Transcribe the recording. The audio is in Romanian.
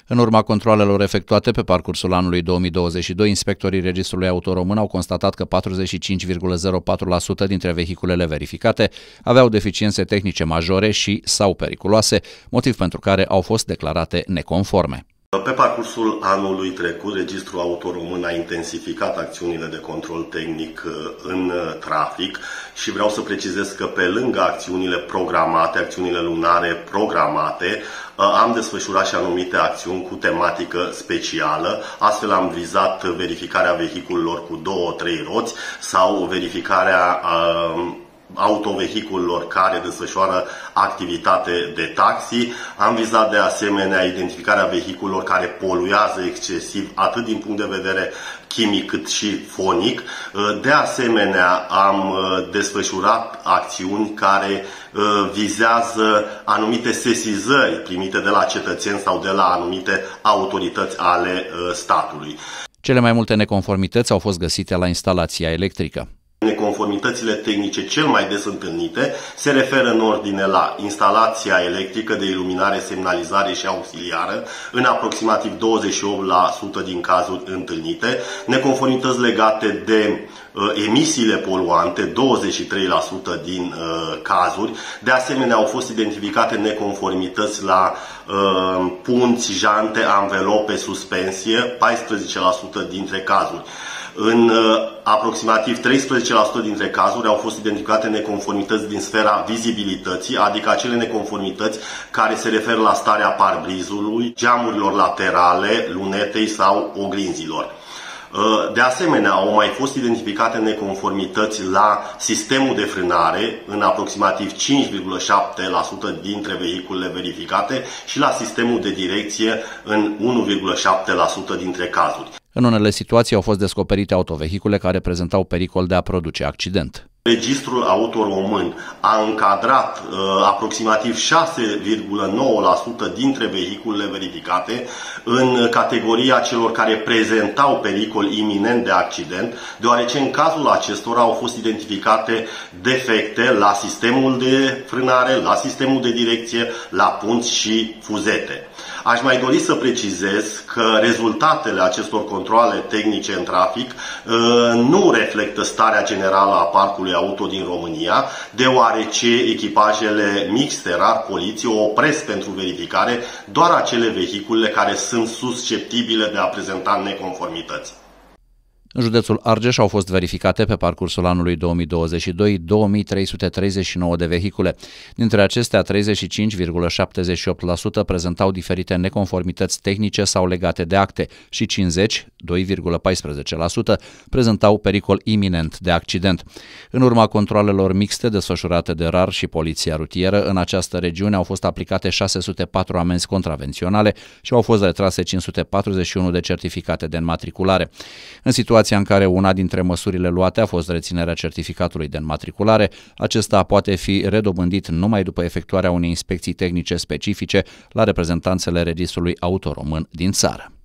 În urma controalelor efectuate pe parcursul anului 2022, inspectorii Registrului Auto Român au constatat că 45,04% dintre vehiculele verificate aveau deficiențe tehnice majore și sau periculoase, motiv pentru care au fost declarate neconforme. Pe parcursul anului trecut, Registrul Auto Român a intensificat acțiunile de control tehnic în trafic și vreau să precizez că pe lângă acțiunile programate, acțiunile lunare programate, am desfășurat și anumite acțiuni cu tematică specială. Astfel am vizat verificarea vehiculelor cu 2-3 roți sau verificarea autovehiculelor care desfășoară activitate de taxi. Am vizat de asemenea identificarea vehiculelor care poluează excesiv atât din punct de vedere chimic cât și fonic. De asemenea am desfășurat acțiuni care vizează anumite sesizări primite de la cetățeni sau de la anumite autorități ale statului. Cele mai multe neconformități au fost găsite la instalația electrică. Neconformitățile tehnice cel mai des întâlnite se referă în ordine la instalația electrică de iluminare, semnalizare și auxiliară, în aproximativ 28% din cazuri întâlnite, neconformități legate de emisiile poluante, 23% din cazuri. De asemenea, au fost identificate neconformități la punți, jante, anvelope, suspensie, 14% dintre cazuri. În aproximativ 13% dintre cazuri au fost identificate neconformități din sfera vizibilității, adică acele neconformități care se referă la starea parbrizului, geamurilor laterale, lunetei sau oglinzilor. De asemenea, au mai fost identificate neconformități la sistemul de frânare în aproximativ 5,7% dintre vehiculele verificate și la sistemul de direcție în 1,7% dintre cazuri. În unele situații au fost descoperite autovehicule care prezentau pericol de a produce accident. Registrul Auto Român a încadrat aproximativ 6,9% dintre vehiculele verificate în categoria celor care prezentau pericol iminent de accident, deoarece în cazul acestora au fost identificate defecte la sistemul de frânare, la sistemul de direcție, la punți și fuzete. Aș mai dori să precizez că rezultatele acestor controale tehnice în trafic nu reflectă starea generală a parcului auto din România, deoarece echipajele mixte, rar poliție, opresc pentru verificare doar acele vehicule care sunt susceptibile de a prezenta neconformități. În județul Argeș au fost verificate pe parcursul anului 2022 2339 de vehicule. Dintre acestea, 35,78% prezentau diferite neconformități tehnice sau legate de acte și 50, 2,14%, prezentau pericol iminent de accident. În urma controalelor mixte desfășurate de RAR și Poliția Rutieră, în această regiune au fost aplicate 604 amenzi contravenționale și au fost retrase 541 de certificate de înmatriculare. În situația în care una dintre măsurile luate a fost reținerea certificatului de înmatriculare, acesta poate fi redobândit numai după efectuarea unei inspecții tehnice specifice la reprezentanțele Registrului Auto Român din țară.